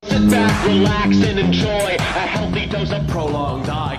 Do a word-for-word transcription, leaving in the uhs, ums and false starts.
Sit back, relax, and enjoy a healthy dose of prolonged eye.